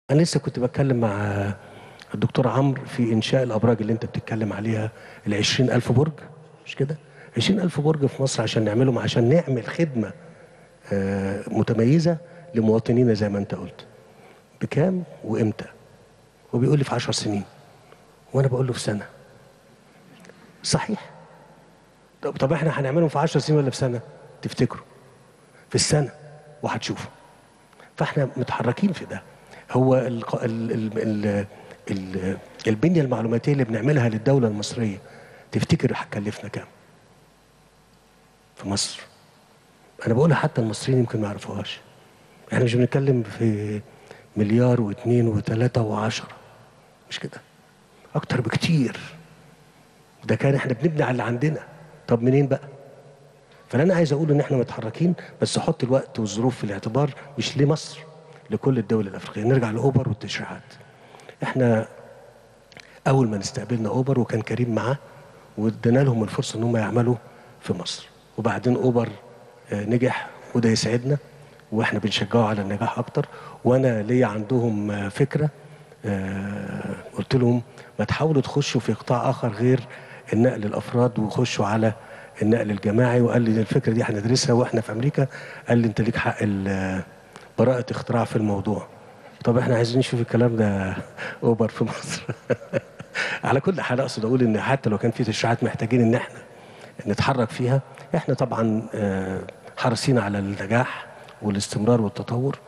أنا لسه كنت بتكلم مع الدكتور عمرو في إنشاء الأبراج اللي أنت بتتكلم عليها، ال20,000 برج، مش كده؟ 20,000 برج في مصر عشان نعملهم، عشان نعمل خدمة متميزة لمواطنينا زي ما أنت قلت. بكام وإمتى؟ وبيقول لي في 10 سنين، وأنا بقول له في سنة. صحيح. طب إحنا هنعملهم في 10 سنين ولا في سنة؟ تفتكروا؟ في السنة، وهتشوفوا. فإحنا متحركين في ده. هو ال البنية المعلوماتية اللي بنعملها للدولة المصرية، تفتكر هتكلفنا كام في مصر؟ أنا بقولها حتى المصريين يمكن ما يعرفوهاش. احنا مش بنتكلم في مليار واثنين وثلاثة وعشرة، مش كده؟ أكتر بكتير. ده كان احنا بنبني على اللي عندنا. طب منين بقى؟ فأنا عايز أقول إن احنا متحركين، بس حط الوقت والظروف في الاعتبار، مش لمصر، لكل الدول الأفريقية. نرجع لأوبر والتشريعات. احنا أول ما استقبلنا أوبر وكان كريم معاه، وادينا لهم الفرصة إن هم يعملوا في مصر، وبعدين أوبر نجح، وده يسعدنا، واحنا بنشجعه على النجاح اكتر. وانا ليا عندهم فكره، قلت لهم ما تحاولوا تخشوا في قطاع اخر غير النقل الافراد، وخشوا على النقل الجماعي. وقال لي الفكره دي هندرسها واحنا في امريكا. قال لي انت ليك حق براءه اختراع في الموضوع. طب احنا عايزين نشوف الكلام ده اوبر في مصر. على كل حال اقصد اقول ان حتى لو كان في تشريعات محتاجين ان احنا نتحرك فيها، احنا طبعا حريصين على النجاح والاستمرار والتطور.